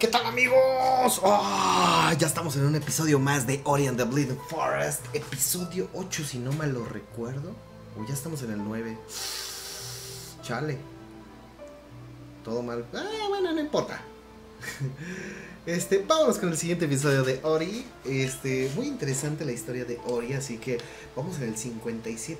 ¿Qué tal, amigos? Ya estamos en un episodio más de Ori and the Bleeding Forest. Episodio 8 si no mal lo recuerdo. O ya estamos en el 9. Chale. Todo mal. Bueno, no importa. Vámonos con el siguiente episodio de Ori. Muy interesante la historia de Ori. Así que vamos en el 57%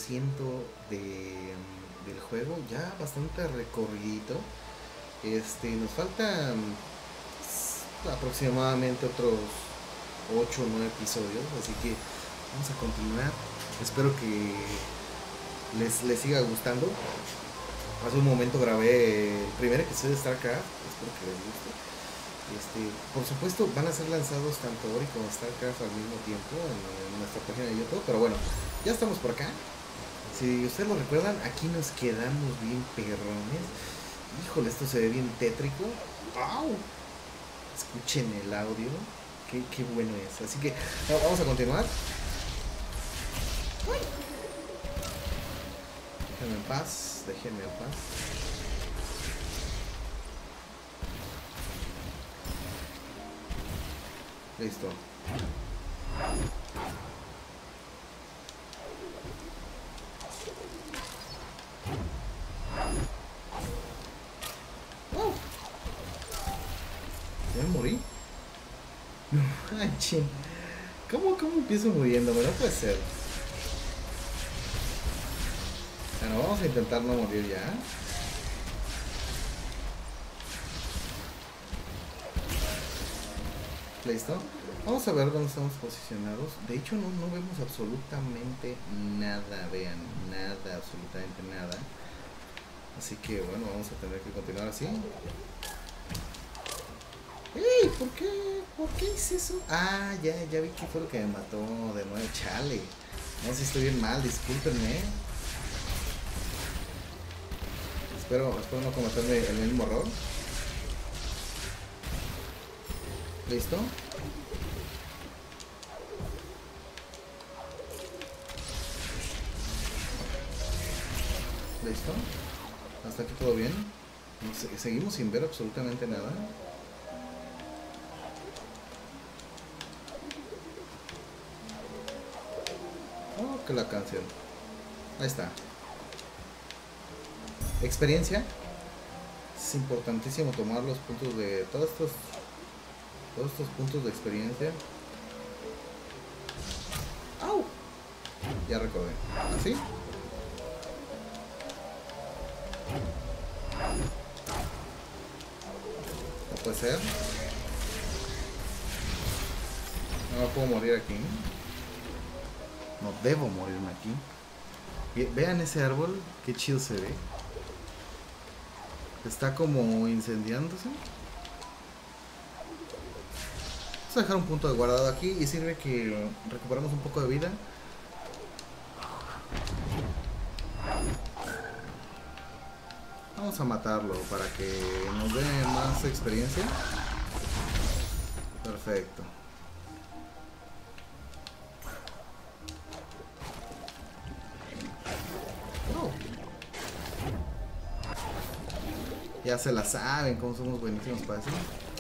del juego. Ya bastante recorrido. Nos faltan aproximadamente otros 8 o 9 episodios, así que vamos a continuar. Espero que les siga gustando. Hace un momento grabé el primer episodio de StarCraft, espero que les guste. Por supuesto van a ser lanzados tanto Ori como StarCraft al mismo tiempo en nuestra página de YouTube, pero bueno, ya estamos por acá. Si ustedes lo recuerdan, aquí nos quedamos bien perrones. Híjole, esto se ve bien tétrico. ¡Wow! Escuchen el audio. Qué bueno es. Así que vamos a continuar. Déjenme en paz. Déjenme en paz. Listo. ¿Ya me morí? No manchen. ¿Cómo empiezo muriéndome? No puede ser. Bueno, vamos a intentar no morir ya. Listo. Vamos a ver dónde estamos posicionados. De hecho no vemos absolutamente nada. Vean, nada, absolutamente nada. Así que bueno, vamos a tener que continuar así. ¡Ey! ¿Por qué hice eso? Ya vi que fue lo que me mató de nuevo. Chale. No sé si estoy bien mal, discúlpenme. Espero no cometerme el mismo error. ¿Listo? ¿Listo? Hasta aquí todo bien. No sé, seguimos sin ver absolutamente nada. Que la canción. Ahí está. Experiencia. Es importantísimo tomar los puntos de todos estos puntos de experiencia. ¡Au! Ya recordé. ¿Así? No puede ser. No puedo morir aquí. No debo morirme aquí. Vean ese árbol, qué chido se ve. Está como incendiándose. Vamos a dejar un punto de guardado aquí y sirve que recuperamos un poco de vida. Vamos a matarlo para que nos dé más experiencia. Perfecto. Ya se la saben, cómo somos buenísimos para eso.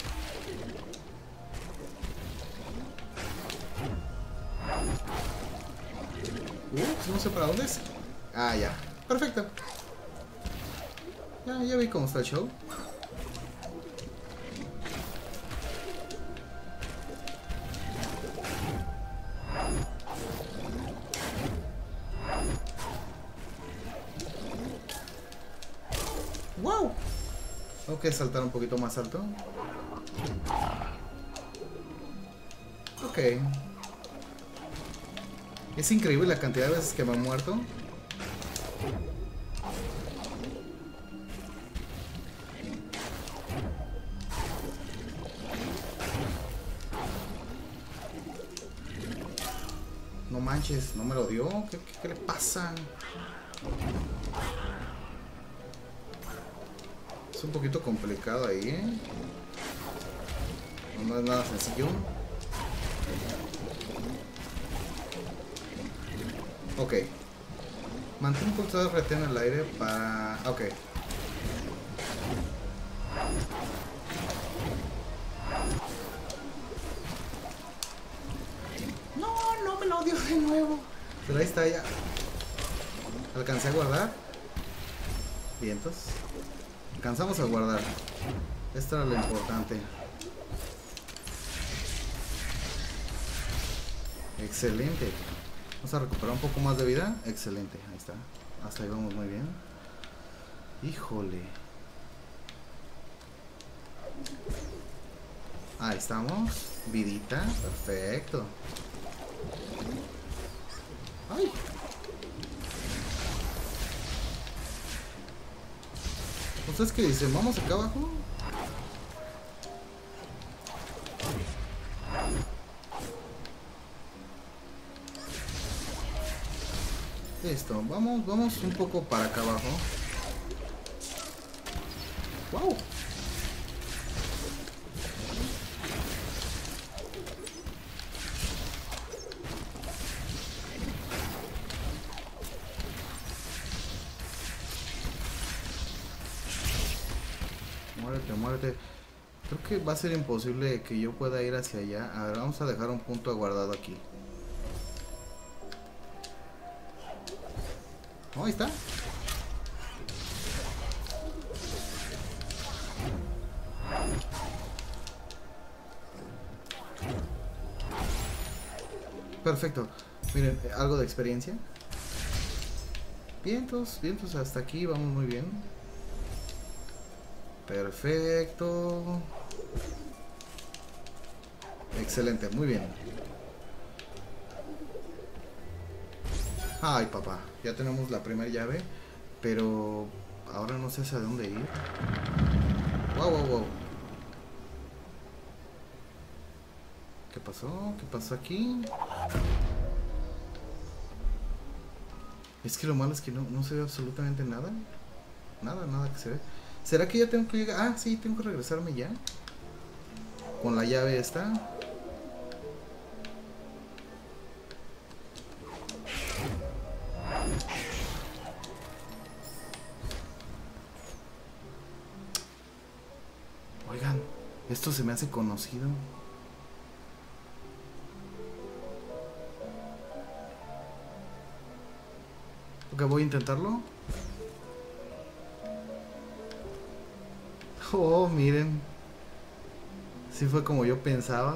No sé para dónde es. Ya. Perfecto. Ya vi cómo está el show. ¡Wow! Tengo que saltar un poquito más alto. Ok. Es increíble la cantidad de veces que me he muerto. No manches, no me lo dio. ¿Qué le pasa? Es un poquito complicado ahí, ¿eh? No es nada sencillo. Ok. Mantén un pulsador RT en el aire para... Ok. de nuevo. Pero ahí está ya. Alcancé a guardar. Vientos. Alcanzamos a guardar. Esto era lo importante. Excelente. Vamos a recuperar un poco más de vida. Excelente. Ahí está. Hasta ahí vamos muy bien. Híjole. Ahí estamos. Vidita. Perfecto. Ay. ¿Ustedes qué dicen? ¿Vamos acá abajo? Listo, vamos un poco para acá abajo. ¡Wow! Muérete, muérete. Creo que va a ser imposible que yo pueda ir hacia allá. A ver, vamos a dejar un punto guardado aquí. Oh, ahí está. Perfecto. Miren, algo de experiencia. Vientos, vientos hasta aquí, vamos muy bien. Perfecto. Excelente, muy bien. Ay, papá, ya tenemos la primera llave, pero ahora no sé hacia dónde ir. Wow, wow, wow. ¿Qué pasó? ¿Qué pasó aquí? Es que lo malo es que no se ve absolutamente nada. Nada que se ve. ¿Será que ya tengo que llegar? Ah, sí, tengo que regresarme ya. Con la llave esta. Oigan, esto se me hace conocido. Ok, voy a intentarlo. Oh, miren. Sí fue como yo pensaba.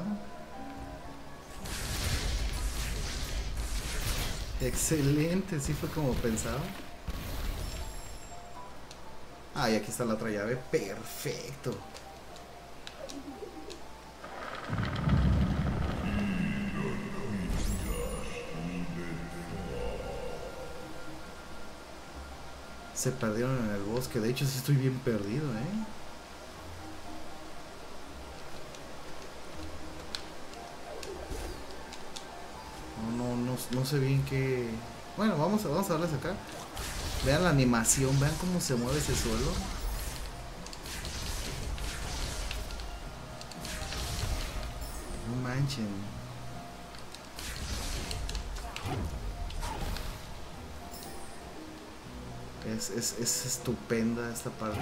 Excelente, sí fue como pensaba. Ah, y aquí está la otra llave. Perfecto. Se perdieron en el bosque. De hecho, sí estoy bien perdido, ¿eh? No sé bien qué... Bueno, vamos a darles acá. Vean la animación, vean cómo se mueve ese suelo. No manchen. Es estupenda esta parte.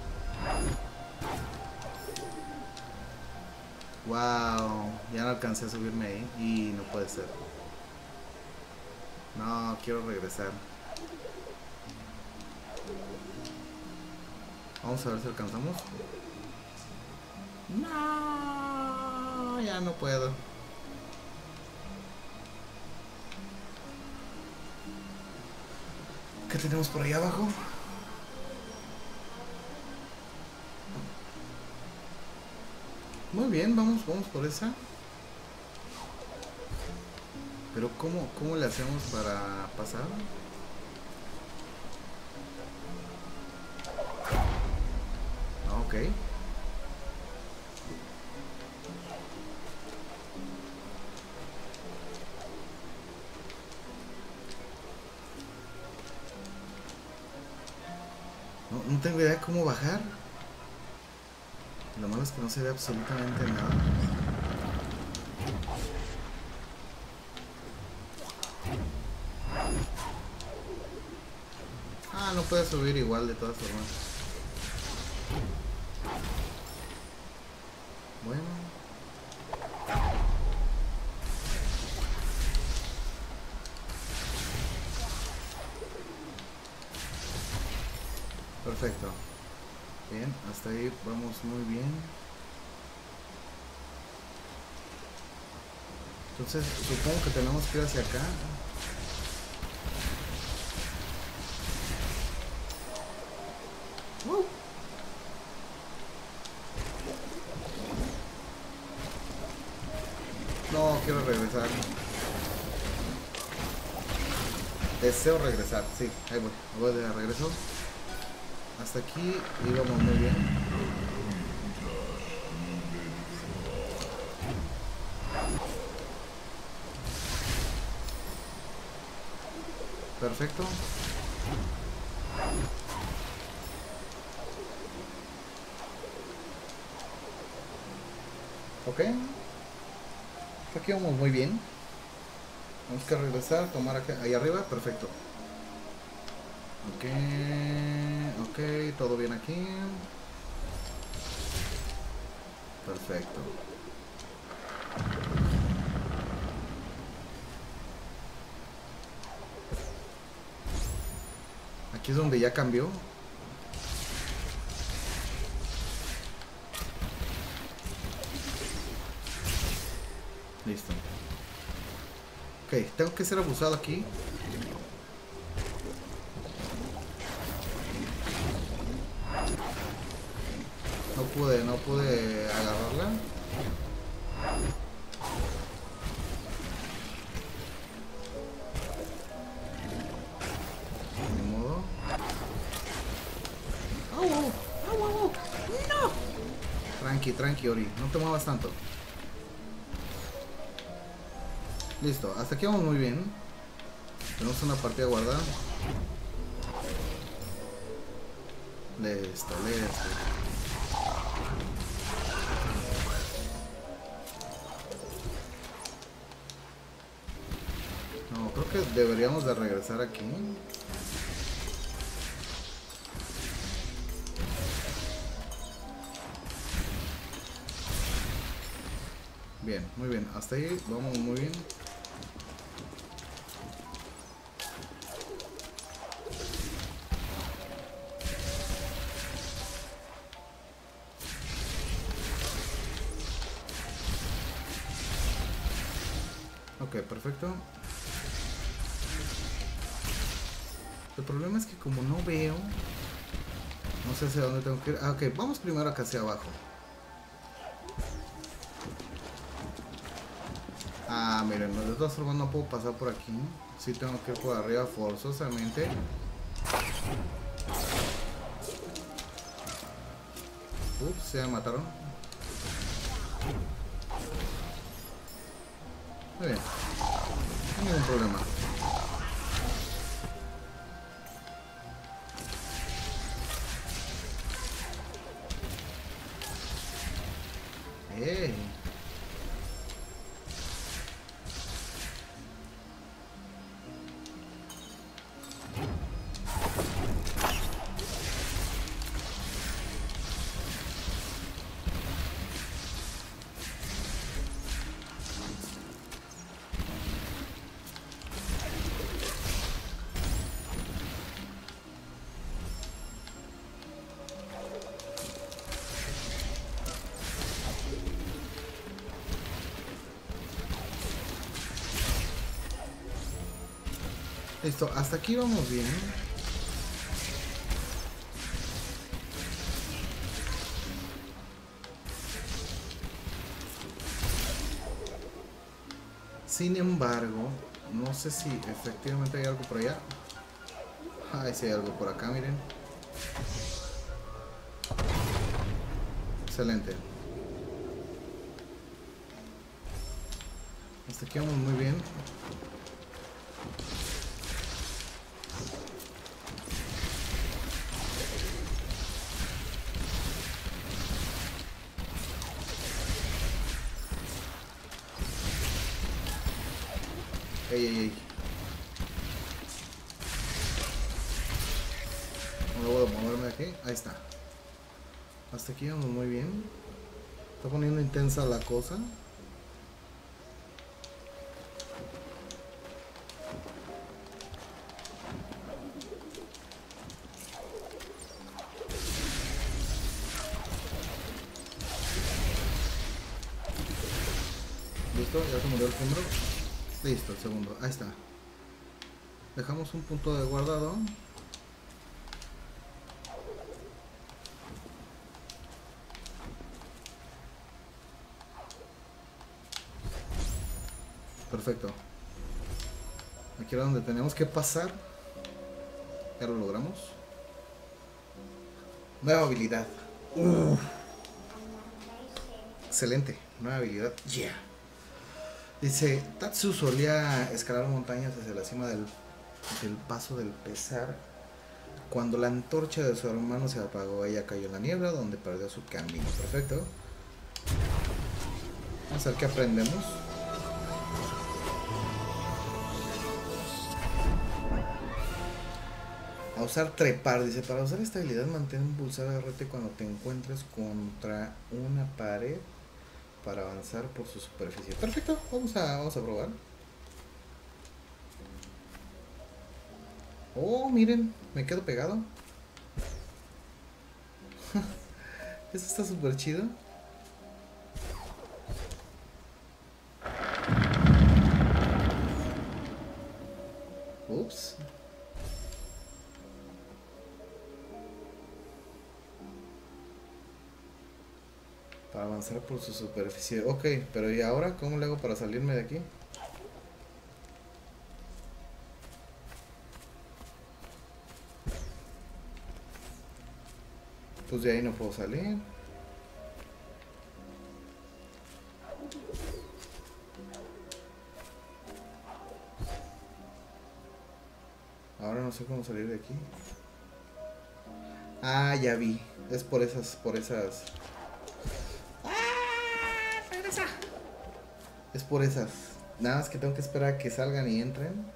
Wow, ya no alcancé a subirme ahí y no puede ser. No, quiero regresar. Vamos a ver si alcanzamos. No, ya no puedo. ¿Qué tenemos por ahí abajo? Muy bien, vamos por esa. Pero ¿cómo le hacemos para pasar? Ok. No tengo idea de cómo bajar. Lo malo es que no se ve absolutamente nada. Ah, no puede subir igual de todas formas. Bueno. perfecto. Bien, hasta ahí vamos muy bien. Entonces supongo que tenemos que ir hacia acá. ¡Uh! No, quiero regresar. Deseo regresar, sí, ahí voy de regreso. Hasta aquí íbamos muy bien. Perfecto. Ok. Aquí vamos muy bien. Vamos que regresar, tomar acá, ahí arriba, perfecto. Ok, ok, todo bien aquí. Perfecto. Aquí es donde ya cambió. Listo. Ok, tengo que ser abusado aquí. No pude agarrarla. Ni modo. ¡Au, au, au, au! ¡No! Tranqui, tranqui, Ori. No te muevas tanto. Listo, hasta aquí vamos muy bien. Tenemos una partida guardada. Listo, listo. No, creo que deberíamos de regresar aquí. Bien, muy bien. Hasta ahí vamos muy bien. Ok, perfecto. El problema es que como no veo, no sé hacia dónde tengo que ir. Ah, ok, vamos primero acá hacia abajo. Ah, miren, de todas formas no puedo pasar por aquí. Sí tengo que ir por arriba forzosamente. Ups, se me mataron. Muy bien, no hay ningún problema. ¡Ey! Listo, hasta aquí vamos bien. Sin embargo, no sé si efectivamente hay algo por allá. Ay, sí hay algo por acá, miren. Excelente. Hasta aquí vamos muy bien. Ey, ey, ey. No puedo moverme de aquí. Ahí está. Hasta aquí vamos muy bien. Está poniendo intensa la cosa. Listo, ya se murió el primero. Listo, el segundo. Ahí está. Dejamos un punto de guardado. Perfecto. Aquí era donde tenemos que pasar. Ya lo logramos. Nueva habilidad. Excelente. Nueva habilidad. Yeah. Dice, Tatsu solía escalar montañas hacia la cima del paso del pesar. Cuando la antorcha de su hermano se apagó, ella cayó en la niebla donde perdió su camino. Perfecto. Vamos a ver qué aprendemos. A usar trepar, dice, para usar esta habilidad mantén pulsar RT cuando te encuentres contra una pared para avanzar por su superficie. Perfecto, vamos a probar. Oh, miren, me quedo pegado. Eso está súper chido. Ups. Para avanzar por su superficie. Ok, pero ¿y ahora cómo le hago para salirme de aquí? Pues de ahí no puedo salir. Ahora no sé cómo salir de aquí. Ah, ya vi. Es por esas. ¡Ah! ¡Regresa! Es por esas. Nada más que tengo que esperar a que salgan y entren.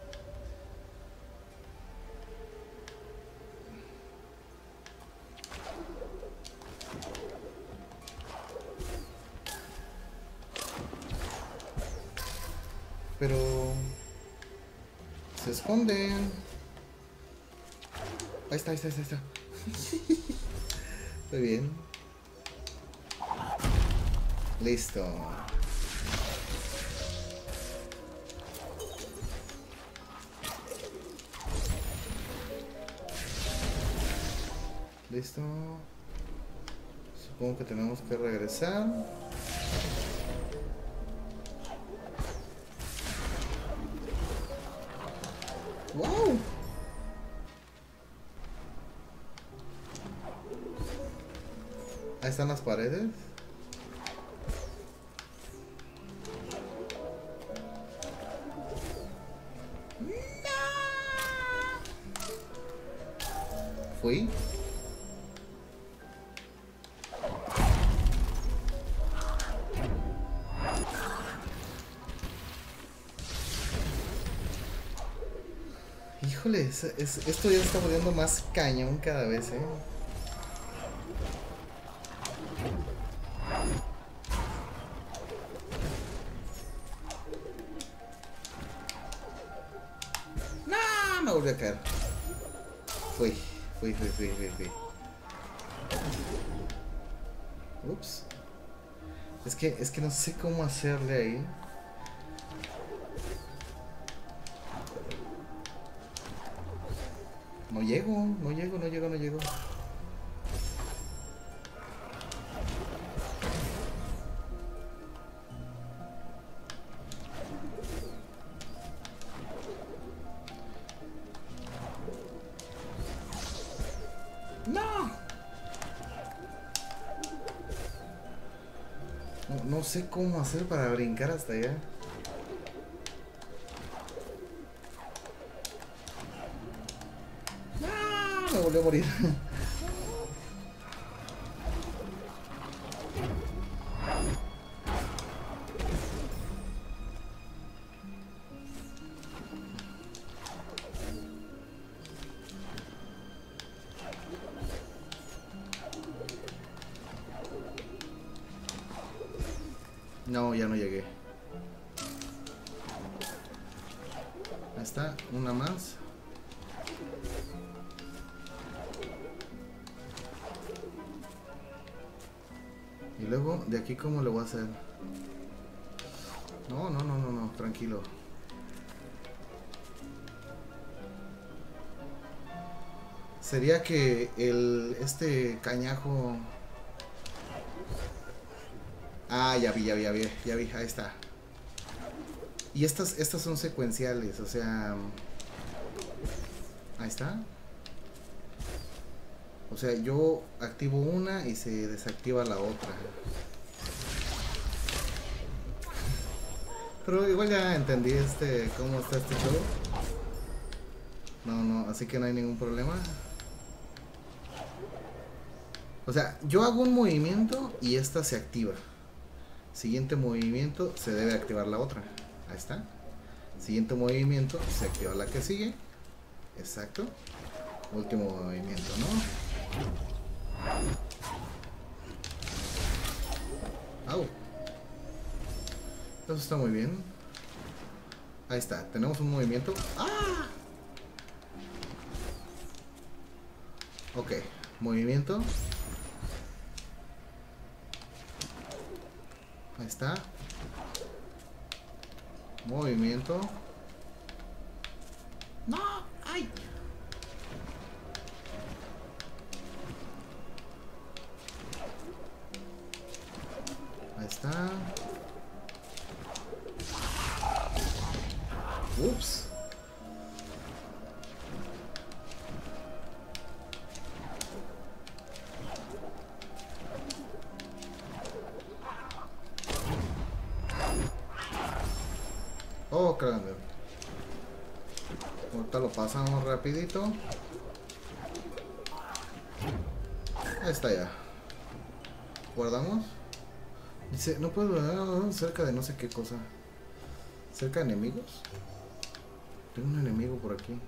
Pero se esconden. Ahí está, ahí está, ahí está. Muy bien. Listo. Listo. Supongo que tenemos que regresar. ¡Wow! Ahí están las paredes. Fui. Híjole, esto ya se está volviendo más cañón cada vez, ¿eh? ¡No! Me volví a caer. Fui. Ups. Es que no sé cómo hacerle ahí. No llego. ¡No! No sé cómo hacer para brincar hasta allá. ¡Ah! Me volvió a morir. No, ya no llegué. Ahí está, una más. Y luego, de aquí, ¿cómo lo voy a hacer? No, no, no, no, no, tranquilo. Sería que este cañajo... Ah, ya vi, ya vi, ya vi, ya vi, ahí está. Y estas son secuenciales, o sea... Ahí está. O sea, yo activo una y se desactiva la otra. Pero igual ya entendí cómo está este juego. No, no, así que no hay ningún problema. O sea, yo hago un movimiento y esta se activa. Siguiente movimiento se debe activar la otra. Ahí está. Siguiente movimiento se activa la que sigue. Exacto. Último movimiento, ¿no? Au. Eso está muy bien. Ahí está. Tenemos un movimiento. ¡Ah! Ok. Movimiento. Ahí está. Movimiento. ¡No! ¡Ay! Ahí está. Ups. Oh, grande. Ahorita lo pasamos rapidito. Ahí está ya. Guardamos. Dice, no puedo ver cerca de no sé qué cosa. ¿Cerca de enemigos? Tengo un enemigo por aquí.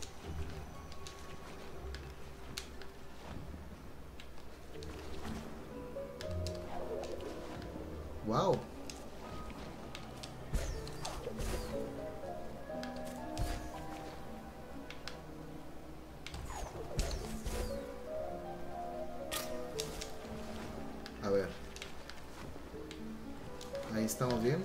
Wow. A ver. Ahí estamos bien.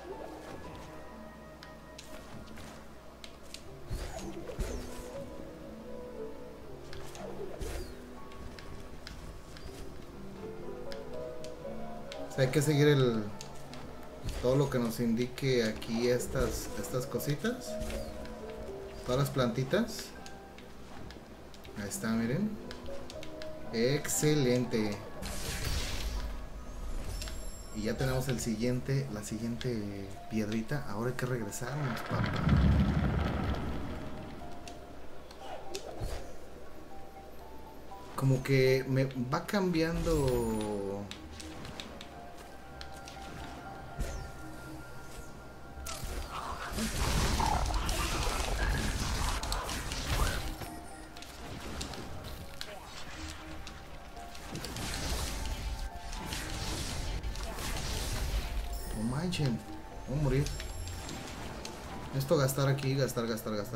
O sea, hay que seguir todo lo que nos indique aquí estas cositas. Todas las plantitas. Ahí está, miren. Excelente. Y ya tenemos la siguiente piedrita. Ahora hay que regresarnos, papá. Como que me va cambiando. No manchen. Voy a morir. Esto gastar aquí, gastar.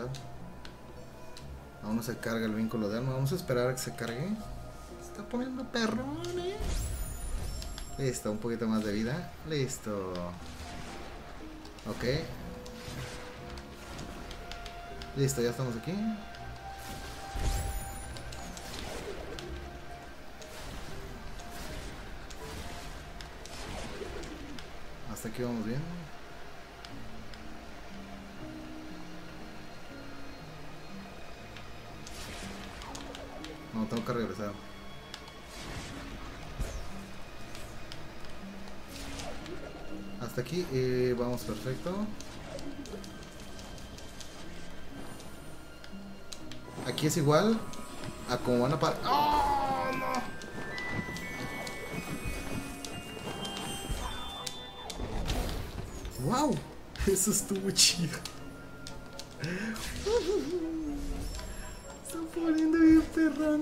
Aún no se carga el vínculo de arma. Vamos a esperar a que se cargue. Se está poniendo perrón, eh. Listo, un poquito más de vida. Listo. Ok. Listo, ya estamos aquí. Hasta aquí vamos bien. No, tengo que regresar. Hasta aquí vamos perfecto. Aquí es igual a como van a parar. ¡Oh, no! ¡Wow! Eso estuvo chido. Está poniendo bien perrón.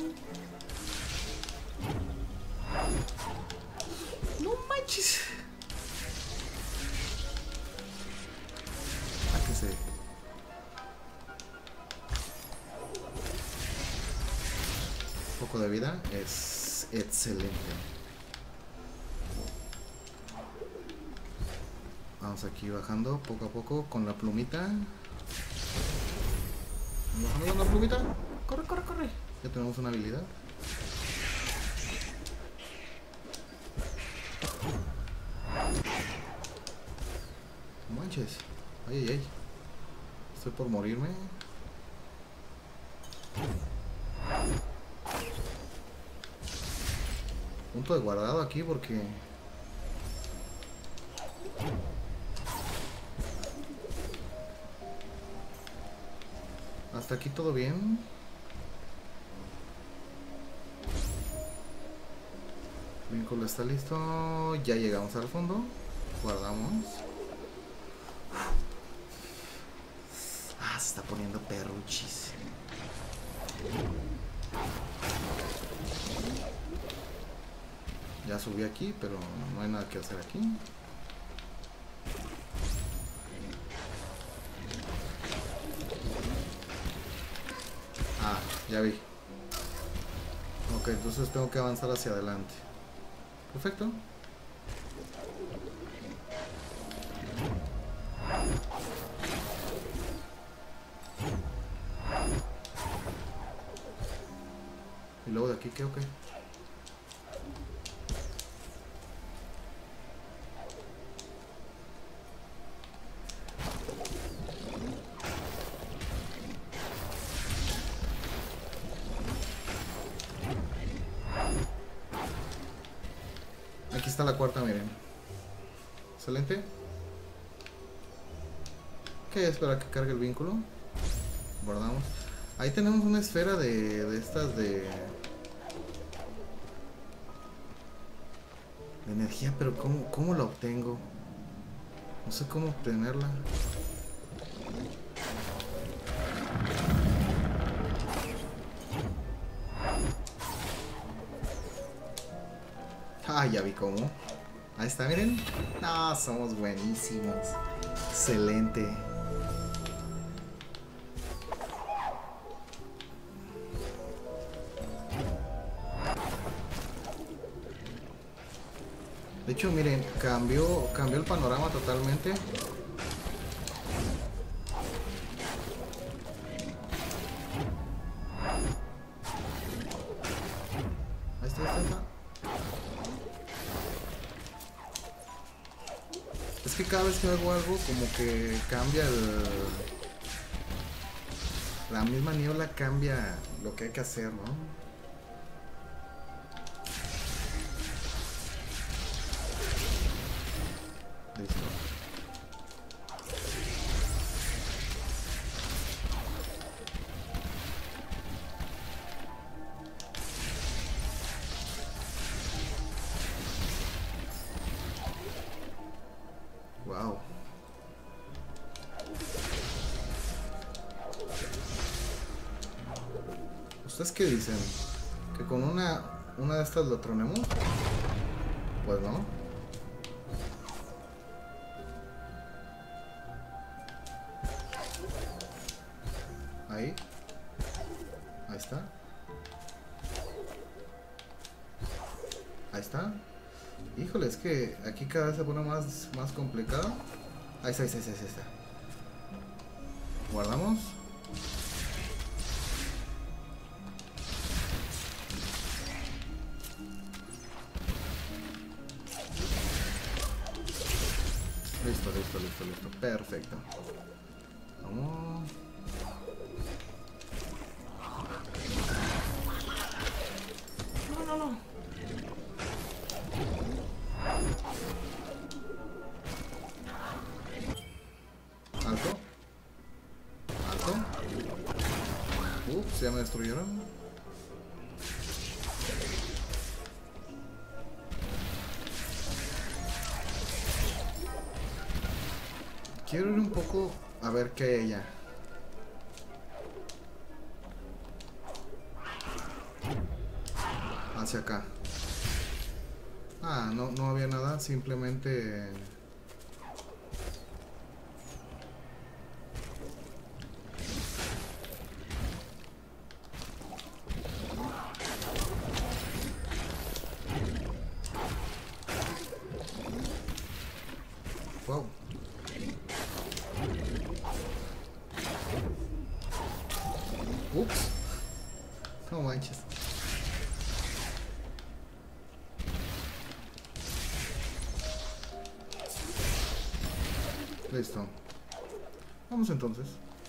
No manches. ¿A qué se? Un poco de vida es excelente. Vamos aquí bajando poco a poco con la plumita. Bajando con la plumita. Corre, corre, corre. Ya tenemos una habilidad. No manches. Ay, ay, ay. Estoy por morirme. Punto de guardado aquí porque... Hasta aquí todo bien. Vínculo está listo. Ya llegamos al fondo. Guardamos. Ah, se está poniendo perruchis. Ya subí aquí, pero no hay nada que hacer aquí. Ah, ya vi. Ok, entonces tengo que avanzar hacia adelante. Perfecto. ¿Y luego de aquí qué? Ok. Aquí está la cuarta, miren. Excelente. Ok, espera que cargue el vínculo. Guardamos. Ahí tenemos una esfera de estas de energía, pero ¿cómo la obtengo? No sé cómo obtenerla. Ah, ya vi cómo. Ahí está, miren. No, somos buenísimos. Excelente. De hecho, miren, cambió el panorama totalmente. Ahí está, ahí está. Es que cada vez que hago algo, como que cambia la misma niebla cambia lo que hay que hacer, ¿no? Listo. Wow. ¿Ustedes qué dicen? ¿Que con una de estas lo tronemos? Pues no. Ahí. Ahí está. Ahí está. Híjole, es que aquí cada vez se pone más complicado. Ahí está, ahí está, ahí está, ahí está. Guardamos. Listo, listo, listo, listo. Perfecto. Vamos. No, no, no. Alto. Alto. Ups, ya me destruyeron. Quiero ir un poco a ver qué hay allá. Hacia acá. Ah, no había nada, simplemente... Wow. Ups. No manches. Listo. Vamos entonces.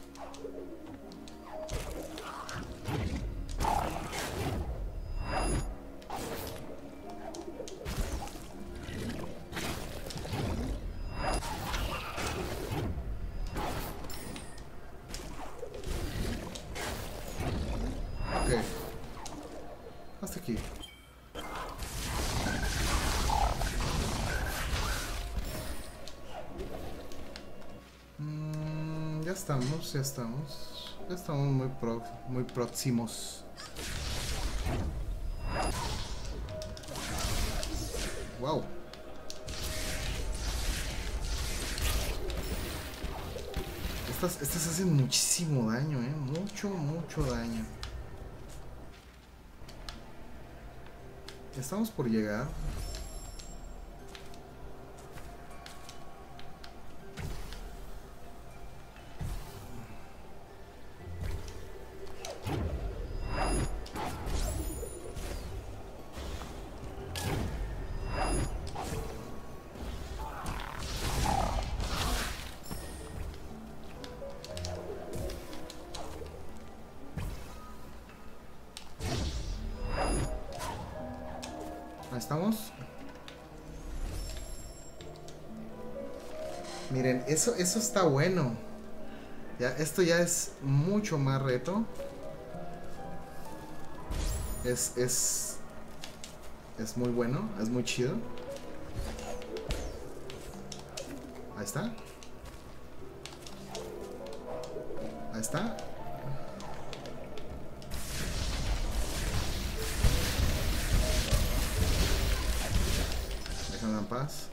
Ok. Hasta aquí. Ya estamos, ya estamos. Ya estamos muy próximos. Wow. Estas hacen muchísimo daño, mucho daño. Estamos por llegar. Ahí estamos. Miren, eso está bueno. Ya, esto ya es mucho más reto. Es muy bueno, es muy chido. Ahí está. Ahí está. Déjame en paz.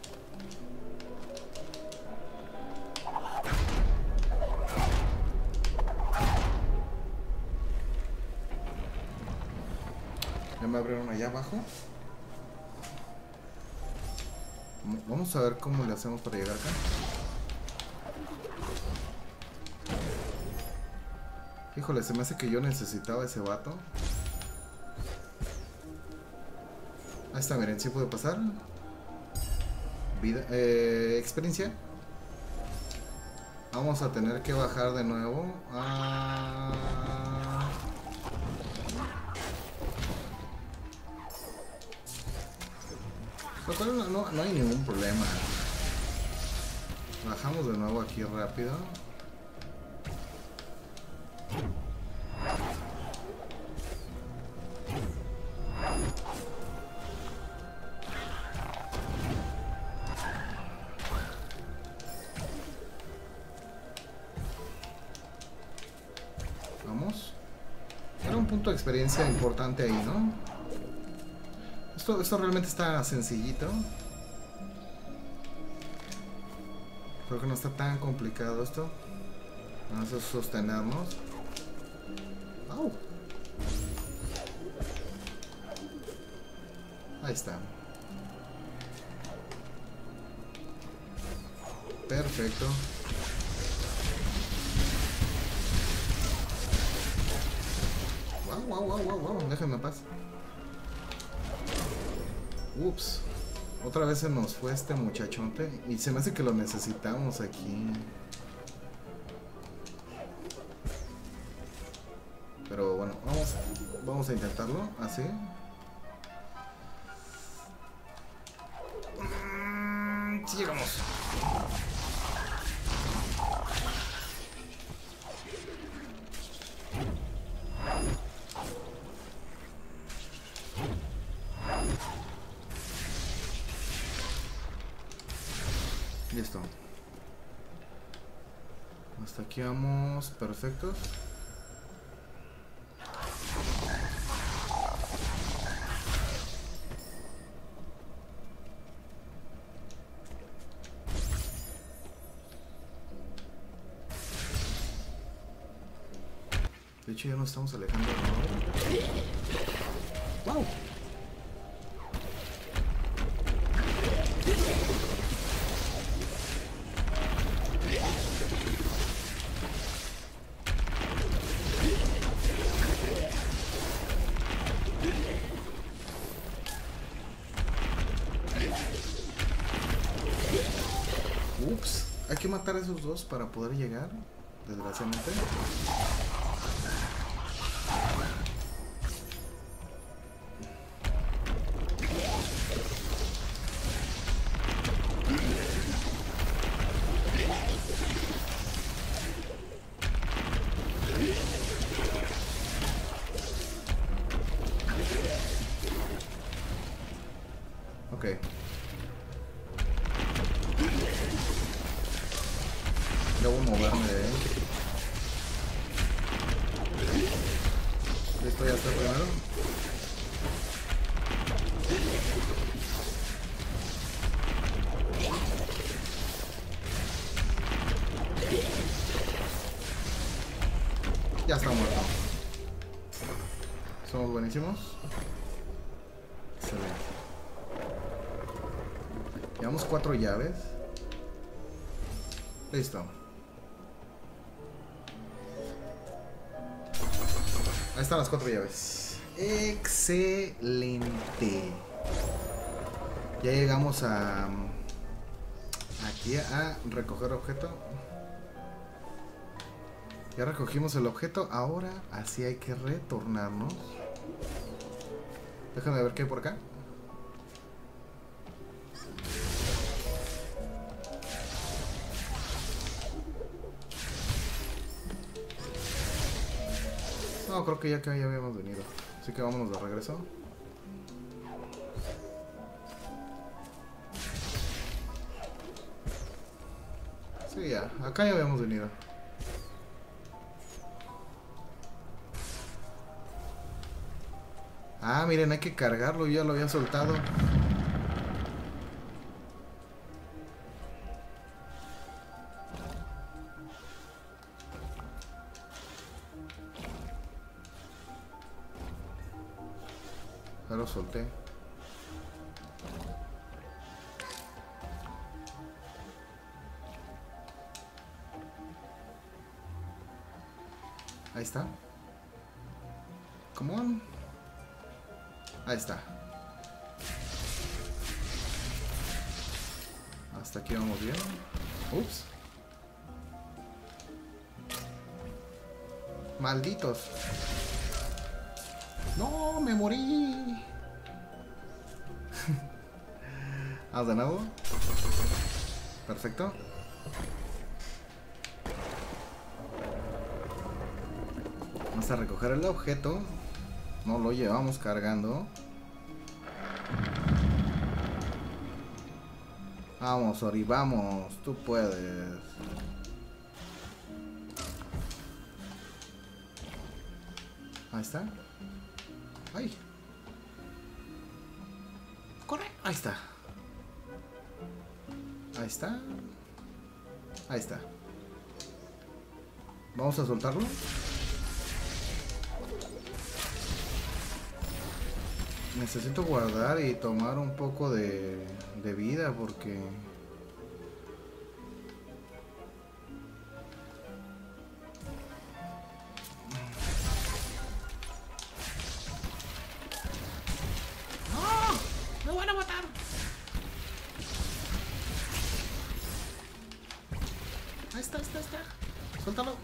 Ya me abrieron allá abajo. Vamos a ver cómo le hacemos para llegar acá. Híjole, se me hace que yo necesitaba ese vato. Ahí está, miren, sí puede pasar. Vida, experiencia. Vamos a tener que bajar de nuevo. Pero no hay ningún problema. Bajamos de nuevo aquí rápido. Vamos. Era un punto de experiencia importante ahí, ¿no? Esto realmente está sencillito. Creo que no está tan complicado esto. Vamos a sostenernos. ¡Au! Ahí está. Perfecto. Wow, déjenme en paz. Ups. Otra vez se nos fue este muchachote. Y se me hace que lo necesitamos aquí. Pero bueno, vamos a intentarlo. Así. Sí llegamos. Listo. Hasta aquí vamos perfectos. De hecho ya nos estamos alejando de nuevo. ¡Wow! Hay que matar a esos dos para poder llegar, desgraciadamente. Ok. Debo moverme de él. Listo, ya está primero. Ya está muerto. Somos buenísimos. Excelente. Llevamos 4 llaves. Listo. Ahí están las 4 llaves. Excelente. Ya llegamos a... aquí a recoger objeto. Ya recogimos el objeto. Ahora así hay que retornarnos. Déjame ver qué hay por acá. No, creo que ya habíamos venido. Así que vámonos de regreso. Sí, ya. Acá ya habíamos venido. Ah, miren, hay que cargarlo. Ya lo había soltado. Ya lo solté. Ahí está. Come on. Ahí está. Hasta aquí vamos bien. Ups. Malditos. No, me morí. Haz de nuevo. Perfecto. Vamos a recoger el objeto. No lo llevamos cargando. Vamos, Ori, vamos. Tú puedes. Ahí está. ¡Ay! ¡Corre! Ahí está. Ahí está. Ahí está. Vamos a soltarlo. Necesito guardar y tomar un poco de vida porque... ¡No! ¡Me van a matar! Ahí está, ahí está, ahí está. Suéltalo.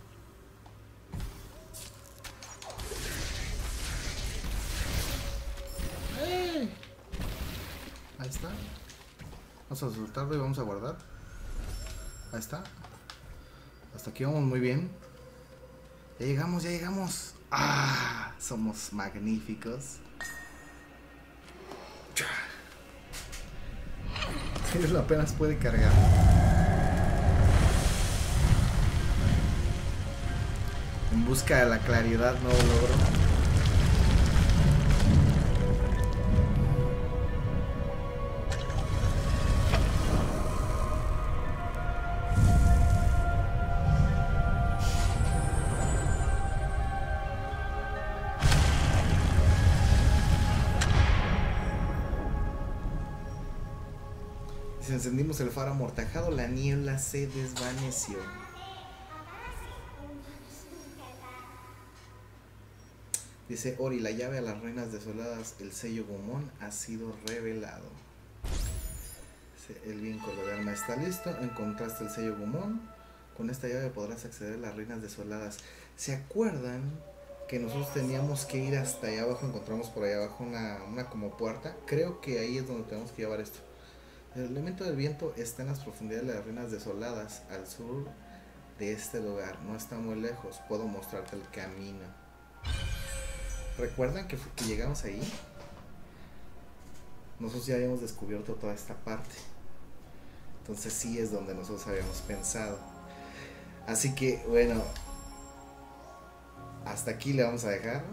Ahí está. Vamos a soltarlo y vamos a guardar. Ahí está. Hasta aquí vamos muy bien. Ya llegamos, ya llegamos. ¡Ah! Somos magníficos. Él apenas puede cargar. En busca de la claridad, no lo logro. Si encendimos el faro amortajado, la niebla se desvaneció. Dice Ori, la llave a las ruinas desoladas, el sello Gomón ha sido revelado. El vínculo de arma está listo. Encontraste el sello Gumón. Con esta llave podrás acceder a las ruinas desoladas. ¿Se acuerdan que nosotros teníamos que ir hasta allá abajo? Encontramos por allá abajo una como puerta. Creo que ahí es donde tenemos que llevar esto. El elemento del viento está en las profundidades de las ruinas desoladas, al sur de este lugar. No está muy lejos. Puedo mostrarte el camino. ¿Recuerdan que llegamos ahí? Nosotros ya habíamos descubierto toda esta parte. Entonces sí es donde nosotros habíamos pensado. Así que bueno, hasta aquí le vamos a dejar.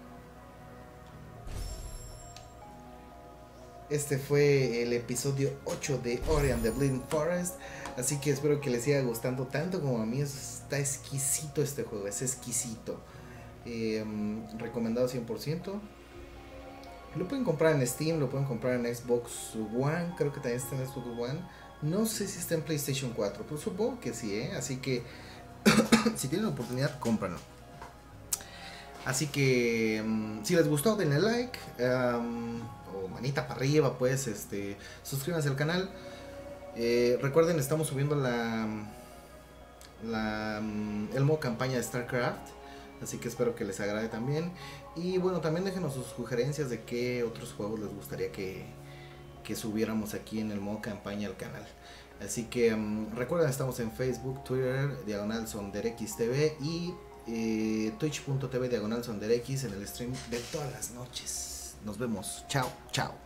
Este fue el episodio 8 de Ori and the Blind Forest. Así que espero que les siga gustando tanto como a mí. Está exquisito este juego, es exquisito. Recomendado 100%. Lo pueden comprar en Steam, lo pueden comprar en Xbox One. Creo que también está en Xbox One. No sé si está en PlayStation 4, pero supongo que sí, ¿eh? Así que si tienen la oportunidad, cómpranlo. Así que si les gustó, denle like o manita para arriba, pues suscríbanse al canal. Recuerden, estamos subiendo el modo campaña de StarCraft, así que espero que les agrade también. Y bueno, también déjenos sus sugerencias de qué otros juegos les gustaría que subiéramos aquí en el modo campaña al canal. Así que recuerden, estamos en Facebook, Twitter, /SonderXTV y twitch.tv /SonderX en el stream de todas las noches. Nos vemos. Chao, chao.